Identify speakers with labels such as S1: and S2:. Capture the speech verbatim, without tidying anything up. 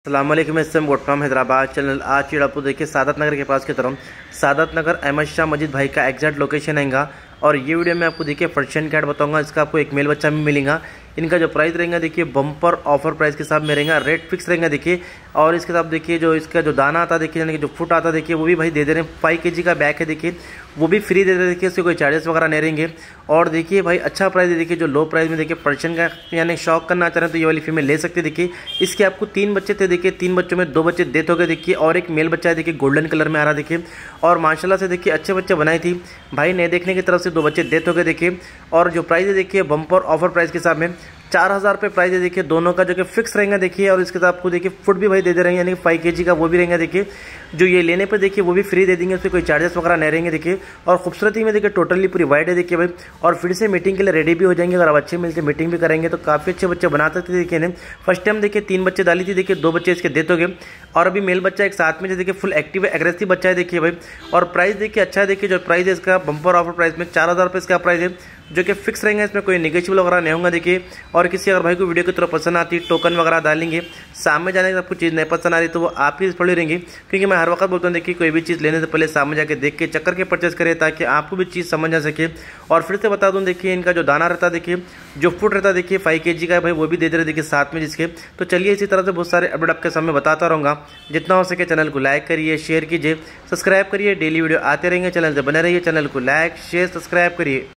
S1: अस्सलामुअलैकुम, इसम vote from Hyderabad channel. आज चीड़ आपको देखिए सादत नगर के पास की तरफ सादत नगर अहमद शाह मस्जिद भाई का एग्जैक्ट लोकेशन हैगा। और ये वीडियो में आपको देखिए पर्शियन कैट बताऊंगा। इसका आपको एक मेल बच्चा भी मिलेगा। इनका जो प्राइस रहेगा देखिए बम्पर ऑफर प्राइस के साथ में रहेगा, रेट फिक्स रहेगा देखिए। और इसके साथ देखिए जो इसका जो दाना आता देखिए, यानी कि जो फुट आता देखिए वो भी भाई दे दे रहे हैं। फाइव के जी का बैग है देखिए, वो भी फ्री दे दे देखिए, उससे कोई चार्जेस वगैरह नहीं रहेंगे। और देखिए भाई अच्छा प्राइस है देखिए, जो लो प्राइस में देखिए पर्शियन का यानी शौक करना चाह रहे हैं तो ये वाली फीमेल ले सकते देखिए। इसके आपको तीन बच्चे थे देखिए, तीन बच्चों में दो बच्चे डेथ हो गए देखिए, और एक मेल बच्चा है देखिए गोल्डन कलर में आ रहा देखिए। और माशाल्लाह से देखिए अच्छे बच्चे बनाई थी भाई ने देखने की तरफ से, दो बच्चे डेथ हो गए देखिए। और जो प्राइस है देखिए बम्पर ऑफर प्राइस के साथ में चार हज़ार रुपये प्राइस है देखिए दोनों का, जो कि फिक्स रहेगा देखिए। और इसके साथ आपको देखिए फुट भी भाई दे दे रहे हैं, यानी कि फाइव के जी का वो भी रहेगा देखिए। जो ये लेने पे देखिए वो भी फ्री दे देंगे, उससे कोई चार्जेस वगैरह नहीं रहेंगे देखिए। और खूबसूरती में देखिए टोटली पूरी वाइट है देखिए भाई। और फिर से मीटिंग के लिए रेडी भी हो जाएंगे, अगर आप अच्छे मिलते मीटिंग भी करेंगे तो काफ़ी अच्छे बच्चे बना सकते देखिए ने। फर्स्ट टाइम देखिए तीन बच्चे डाली थी देखिए, दो बच्चे इसके डेथ हो गए। और अभी मेल बच्चा एक साथ में जो देखिए फुल एक्टिव है, एग्रेसिव बच्चा है देखिए भाई। और प्राइस देखिए अच्छा है देखिए, जो प्राइस है इसका बम्पर ऑफर प्राइस में चार हज़ार रुपये इसका प्राइस है, जो कि फिक्स रहेंगे। इसमें कोई निगेशिबल वगैरह नहीं होगा देखिए। और किसी अगर भाई को वीडियो की तरफ पसंद आती है, टोकन वगैरह डालेंगे, सामने जाने की आपको चीज़ नहीं पसंद आ रही तो वो आपकी पड़ी रहेंगी। क्योंकि मैं हर वक्त बोलता हूँ देखिए, कोई भी चीज़ लेने से पहले सामने जाके देख के चक्कर के परचेस करें, ताकि आपको भी चीज़ समझ आ सके। और फिर से बता दूँ देखिए, इनका जो दाना रहता है देखिए, जो फुट रहता है देखिए फाइव के जी का है भाई, वो भी दे दे रहे देखिए साथ में जिसके। तो चलिए इसी तरह से बहुत सारे अपडेट आपके सामने बताता रहूँगा। जितना हो सके चैनल को लाइक करिए, शेयर कीजिए, सब्सक्राइब करिए। डेली वीडियो आते रहेंगे, चैनल से बने रहिए। चैनल को लाइक शेयर सब्सक्राइब करिए।